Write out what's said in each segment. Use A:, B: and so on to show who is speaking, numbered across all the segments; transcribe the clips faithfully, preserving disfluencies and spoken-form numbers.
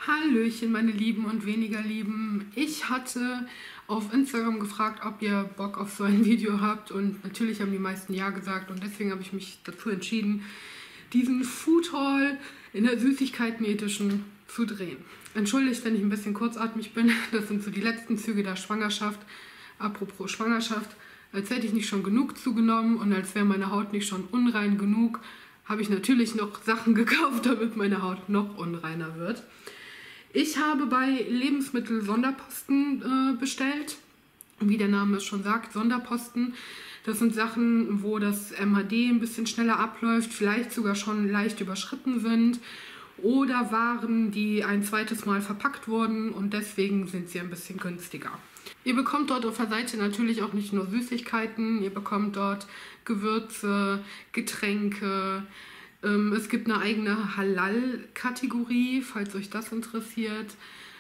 A: Hallöchen, meine Lieben und weniger Lieben. Ich hatte auf Instagram gefragt, ob ihr Bock auf so ein Video habt, und natürlich haben die meisten ja gesagt, und deswegen habe ich mich dazu entschieden, diesen Food Haul in der Süßigkeiten Edition zu drehen. Entschuldigt, wenn ich ein bisschen kurzatmig bin, das sind so die letzten Züge der Schwangerschaft. Apropos Schwangerschaft, als hätte ich nicht schon genug zugenommen und als wäre meine Haut nicht schon unrein genug, habe ich natürlich noch Sachen gekauft, damit meine Haut noch unreiner wird. Ich habe bei Lebensmittel Sonderposten äh, bestellt. Wie der Name es schon sagt, Sonderposten. Das sind Sachen, wo das M H D ein bisschen schneller abläuft, vielleicht sogar schon leicht überschritten sind. Oder Waren, die ein zweites Mal verpackt wurden und deswegen sind sie ein bisschen günstiger. Ihr bekommt dort auf der Seite natürlich auch nicht nur Süßigkeiten, ihr bekommt dort Gewürze, Getränke. Ähm, es gibt eine eigene Halal-Kategorie, falls euch das interessiert.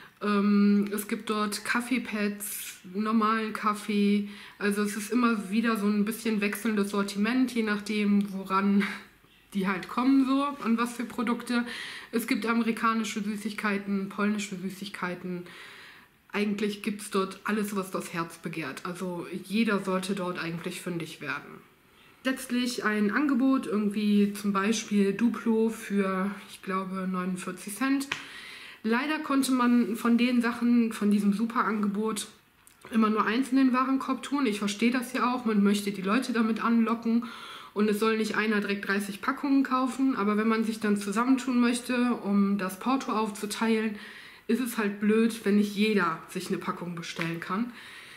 A: Ähm, es gibt dort Kaffeepads, normalen Kaffee. Also es ist immer wieder so ein bisschen wechselndes Sortiment, je nachdem, woran die halt kommen, so, an was für Produkte. Es gibt amerikanische Süßigkeiten, polnische Süßigkeiten. Eigentlich gibt es dort alles, was das Herz begehrt. Also jeder sollte dort eigentlich fündig werden. Letztlich ein Angebot, irgendwie zum Beispiel Duplo für, ich glaube, neunundvierzig Cent. Leider konnte man von den Sachen, von diesem super Angebot, immer nur eins in den Warenkorb tun. Ich verstehe das ja auch, man möchte die Leute damit anlocken. Und es soll nicht einer direkt dreißig Packungen kaufen, aber wenn man sich dann zusammentun möchte, um das Porto aufzuteilen, ist es halt blöd, wenn nicht jeder sich eine Packung bestellen kann.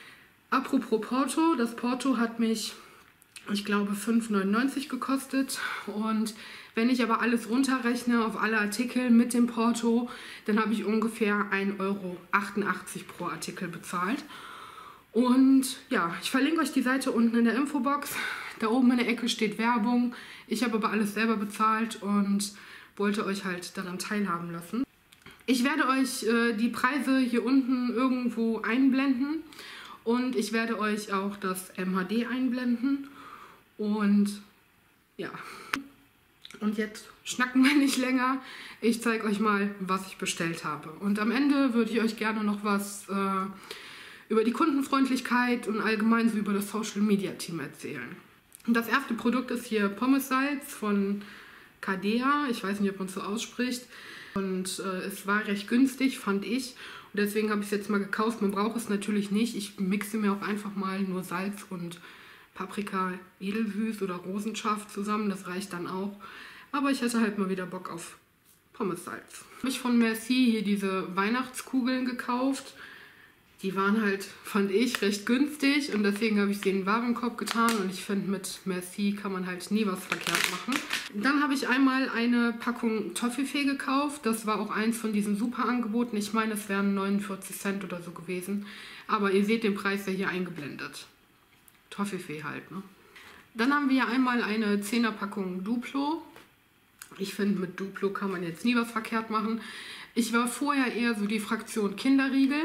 A: Apropos Porto, das Porto hat mich, ich glaube, fünf neunundneunzig gekostet, und wenn ich aber alles runterrechne auf alle Artikel mit dem Porto, dann habe ich ungefähr ein Euro achtundachtzig pro Artikel bezahlt. Und ja, ich verlinke euch die Seite unten in der Infobox. Da oben in der Ecke steht Werbung. Ich habe aber alles selber bezahlt und wollte euch halt daran teilhaben lassen. Ich werde euch äh, die Preise hier unten irgendwo einblenden und ich werde euch auch das M H D einblenden. Und ja, und jetzt schnacken wir nicht länger. Ich zeige euch mal, was ich bestellt habe. Und am Ende würde ich euch gerne noch was äh, über die Kundenfreundlichkeit und allgemein so über das Social Media Team erzählen. Und das erste Produkt ist hier Pommessalz von Cadea. Ich weiß nicht, ob man es so ausspricht. Und äh, es war recht günstig, fand ich. Und deswegen habe ich es jetzt mal gekauft. Man braucht es natürlich nicht. Ich mixe mir auch einfach mal nur Salz und Paprika edelsüß oder Rosenschaft zusammen. Das reicht dann auch. Aber ich hatte halt mal wieder Bock auf Pommessalz. Habe ich von Merci hier diese Weihnachtskugeln gekauft. Die waren halt, fand ich, recht günstig und deswegen habe ich sie in den Warenkorb getan, und ich finde, mit Merci kann man halt nie was verkehrt machen. Dann habe ich einmal eine Packung Toffifee gekauft. Das war auch eins von diesen Superangeboten. Ich meine, es wären neunundvierzig Cent oder so gewesen, aber ihr seht den Preis ja hier eingeblendet. Toffifee halt, ne? Dann haben wir einmal eine zehner Packung Duplo. Ich finde, mit Duplo kann man jetzt nie was verkehrt machen. Ich war vorher eher so die Fraktion Kinderriegel.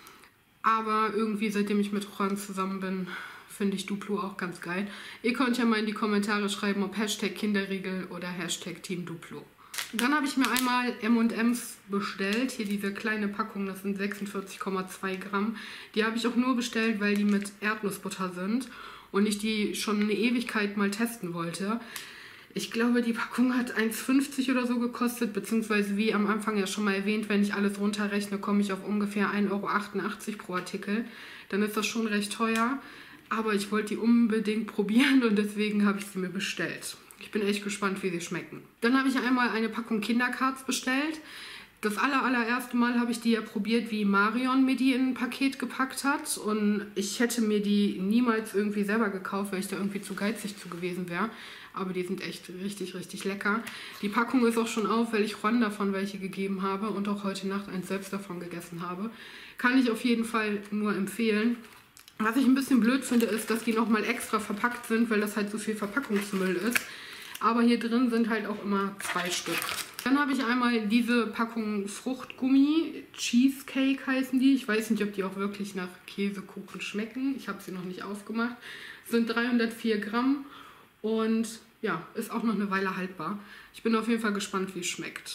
A: Aber irgendwie, seitdem ich mit Juan zusammen bin, finde ich Duplo auch ganz geil. Ihr könnt ja mal in die Kommentare schreiben, ob Hashtag Kinderriegel oder Hashtag Team Duplo. Dann habe ich mir einmal M und M's bestellt. Hier diese kleine Packung, das sind sechsundvierzig Komma zwei Gramm. Die habe ich auch nur bestellt, weil die mit Erdnussbutter sind und ich die schon eine Ewigkeit mal testen wollte. Ich glaube, die Packung hat eins fünfzig oder so gekostet, beziehungsweise wie am Anfang ja schon mal erwähnt, wenn ich alles runterrechne, komme ich auf ungefähr ein Euro achtundachtzig pro Artikel. Dann ist das schon recht teuer, aber ich wollte die unbedingt probieren und deswegen habe ich sie mir bestellt. Ich bin echt gespannt, wie sie schmecken. Dann habe ich einmal eine Packung Kinderkarts bestellt. Das aller, allererste Mal habe ich die ja probiert, wie Marion mir die in ein Paket gepackt hat. Und ich hätte mir die niemals irgendwie selber gekauft, weil ich da irgendwie zu geizig zu gewesen wäre. Aber die sind echt richtig, richtig lecker. Die Packung ist auch schon auf, weil ich Juan davon welche gegeben habe und auch heute Nacht eins selbst davon gegessen habe. Kann ich auf jeden Fall nur empfehlen. Was ich ein bisschen blöd finde, ist, dass die nochmal extra verpackt sind, weil das halt so viel Verpackungsmüll ist. Aber hier drin sind halt auch immer zwei Stück. Dann habe ich einmal diese Packung Fruchtgummi, Cheesecake heißen die. Ich weiß nicht, ob die auch wirklich nach Käsekuchen schmecken. Ich habe sie noch nicht aufgemacht. Sind dreihundertvier Gramm und ja, ist auch noch eine Weile haltbar. Ich bin auf jeden Fall gespannt, wie es schmeckt.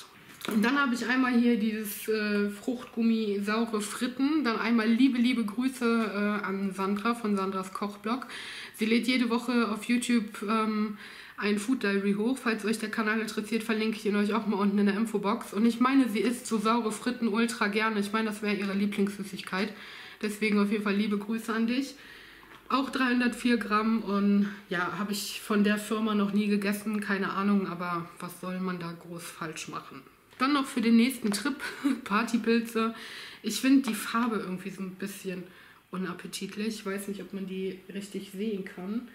A: Und dann habe ich einmal hier dieses äh, Fruchtgummi saure Fritten. Dann einmal liebe, liebe Grüße äh, an Sandra von Sandras Kochblog. Sie lädt jede Woche auf YouTube ähm, ein Food Diary hoch. Falls euch der Kanal interessiert, verlinke ich ihn euch auch mal unten in der Infobox. Und ich meine, sie isst so saure Fritten ultra gerne. Ich meine, das wäre ihre Lieblingssüßigkeit. Deswegen auf jeden Fall liebe Grüße an dich. Auch dreihundertvier Gramm und ja, habe ich von der Firma noch nie gegessen. Keine Ahnung, aber was soll man da groß falsch machen? Dann noch für den nächsten Trip, Partypilze. Ich finde die Farbe irgendwie so ein bisschen unappetitlich. Ich weiß nicht, ob man die richtig sehen kann.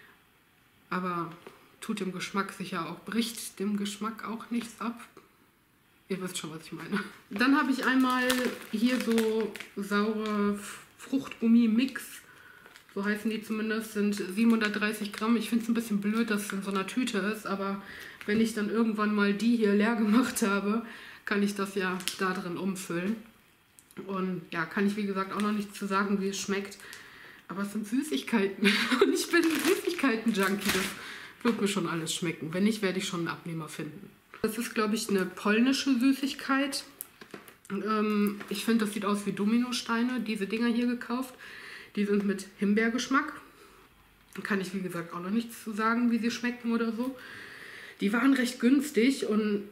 A: Aber tut dem Geschmack sicher auch, bricht dem Geschmack auch nichts ab. Ihr wisst schon, was ich meine. Dann habe ich einmal hier so saure Fruchtgummi-Mix. So heißen die zumindest, sind siebenhundertdreißig Gramm. Ich finde es ein bisschen blöd, dass es in so einer Tüte ist, aber wenn ich dann irgendwann mal die hier leer gemacht habe, kann ich das ja da drin umfüllen. Und ja, kann ich wie gesagt auch noch nichts zu sagen, wie es schmeckt. Aber es sind Süßigkeiten und ich bin ein Süßigkeiten-Junkie. Das wird mir schon alles schmecken. Wenn nicht, werde ich schon einen Abnehmer finden. Das ist, glaube ich, eine polnische Süßigkeit. Ähm, ich finde, das sieht aus wie Dominosteine. Diese Dinger hier gekauft. Die sind mit Himbeergeschmack. Da kann ich, wie gesagt, auch noch nichts zu sagen, wie sie schmecken oder so. Die waren recht günstig und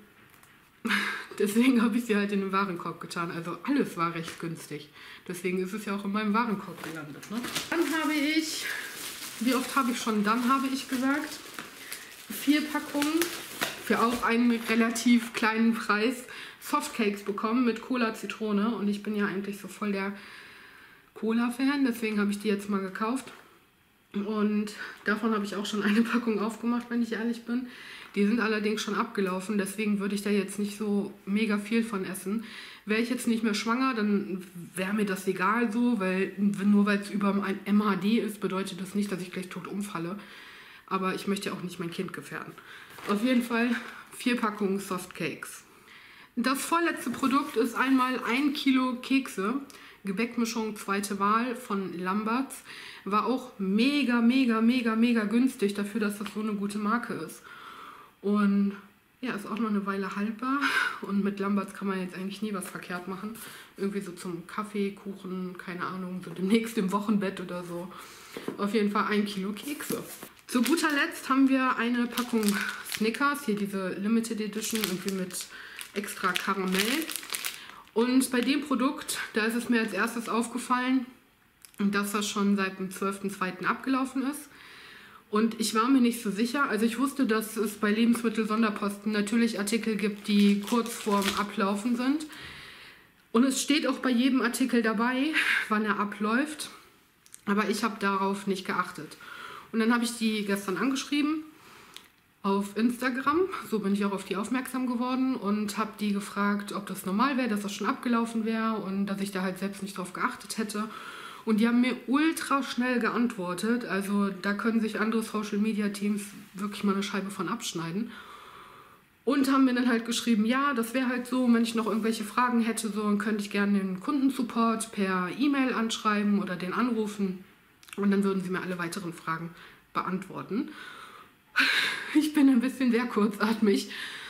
A: deswegen habe ich sie halt in den Warenkorb getan. Also alles war recht günstig. Deswegen ist es ja auch in meinem Warenkorb gelandet. Ne? Dann habe ich, wie oft habe ich schon dann habe ich gesagt, vier Packungen für auch einen relativ kleinen Preis Softcakes bekommen mit Cola Zitrone. Und ich bin ja eigentlich so voll der Cola-Fan, deswegen habe ich die jetzt mal gekauft. Und davon habe ich auch schon eine Packung aufgemacht, wenn ich ehrlich bin. Die sind allerdings schon abgelaufen, deswegen würde ich da jetzt nicht so mega viel von essen. Wäre ich jetzt nicht mehr schwanger, dann wäre mir das egal so, weil nur weil es über ein M H D ist, bedeutet das nicht, dass ich gleich tot umfalle. Aber ich möchte auch nicht mein Kind gefährden. Auf jeden Fall vier Packungen Softcakes. Das vorletzte Produkt ist einmal ein Kilo Kekse. Gebäckmischung zweite Wahl von Lamberts. War auch mega, mega, mega, mega günstig dafür, dass das so eine gute Marke ist. Und ja, ist auch noch eine Weile haltbar. Und mit Lamberts kann man jetzt eigentlich nie was verkehrt machen. Irgendwie so zum Kaffee, Kuchen, keine Ahnung, so demnächst im Wochenbett oder so. Auf jeden Fall ein Kilo Kekse. Zu guter Letzt haben wir eine Packung Snickers. Hier diese Limited Edition, irgendwie mit extra Karamell. Und bei dem Produkt, da ist es mir als erstes aufgefallen, dass das schon seit dem zwölften zweiten abgelaufen ist. Und ich war mir nicht so sicher. Also ich wusste, dass es bei Lebensmittel-Sonderposten natürlich Artikel gibt, die kurz vorm Ablaufen sind. Und es steht auch bei jedem Artikel dabei, wann er abläuft. Aber ich habe darauf nicht geachtet. Und dann habe ich die gestern angeschrieben auf Instagram, so bin ich auch auf die aufmerksam geworden und habe die gefragt, ob das normal wäre, dass das schon abgelaufen wäre und dass ich da halt selbst nicht drauf geachtet hätte. Und die haben mir ultra schnell geantwortet, also da können sich andere Social Media Teams wirklich mal eine Scheibe von abschneiden. Und haben mir dann halt geschrieben, ja, das wäre halt so, wenn ich noch irgendwelche Fragen hätte, so, dann könnte ich gerne den Kundensupport per E-Mail anschreiben oder den anrufen und dann würden sie mir alle weiteren Fragen beantworten. Ich bin ein bisschen sehr kurzatmig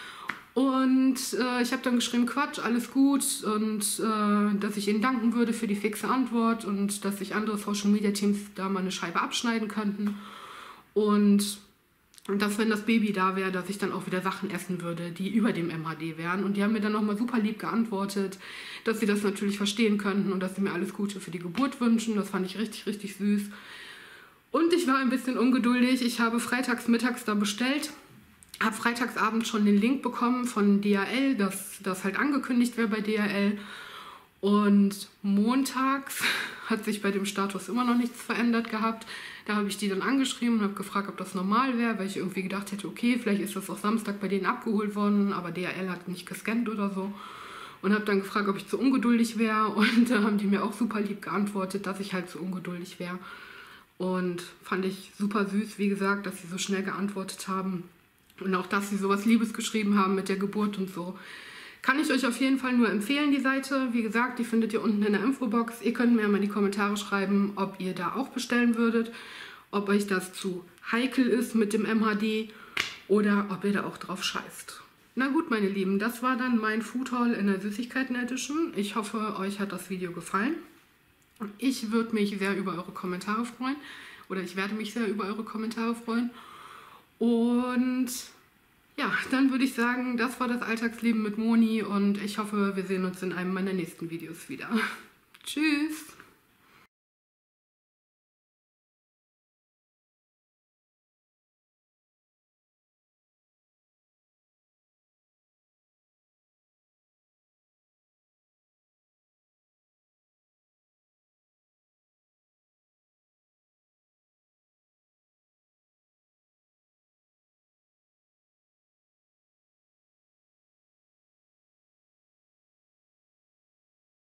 A: und äh, ich habe dann geschrieben, Quatsch, alles gut und äh, dass ich ihnen danken würde für die fixe Antwort und dass sich andere Social Media Teams da mal eine Scheibe abschneiden könnten und dass, wenn das Baby da wäre, dass ich dann auch wieder Sachen essen würde, die über dem M H D wären. Und die haben mir dann nochmal super lieb geantwortet, dass sie das natürlich verstehen könnten und dass sie mir alles Gute für die Geburt wünschen. Das fand ich richtig, richtig süß. Und ich war ein bisschen ungeduldig. Ich habe freitags mittags da bestellt, habe freitagsabend schon den Link bekommen von D H L, dass das halt angekündigt wäre bei D H L. Und montags hat sich bei dem Status immer noch nichts verändert gehabt. Da habe ich die dann angeschrieben und habe gefragt, ob das normal wäre, weil ich irgendwie gedacht hätte, okay, vielleicht ist das auch Samstag bei denen abgeholt worden, aber D H L hat nicht gescannt oder so. Und habe dann gefragt, ob ich zu ungeduldig wäre. Und da haben die mir auch super lieb geantwortet, dass ich halt zu ungeduldig wäre. Und fand ich super süß, wie gesagt, dass sie so schnell geantwortet haben. Und auch, dass sie sowas Liebes geschrieben haben mit der Geburt und so. Kann ich euch auf jeden Fall nur empfehlen, die Seite. Wie gesagt, die findet ihr unten in der Infobox. Ihr könnt mir mal in die Kommentare schreiben, ob ihr da auch bestellen würdet. Ob euch das zu heikel ist mit dem M H D oder ob ihr da auch drauf scheißt. Na gut, meine Lieben, das war dann mein Food Haul in der Süßigkeiten Edition. Ich hoffe, euch hat das Video gefallen. Ich würde mich sehr über eure Kommentare freuen. Oder ich werde mich sehr über eure Kommentare freuen. Und ja, dann würde ich sagen, das war das Alltagsleben mit Moni und ich hoffe, wir sehen uns in einem meiner nächsten Videos wieder. Tschüss!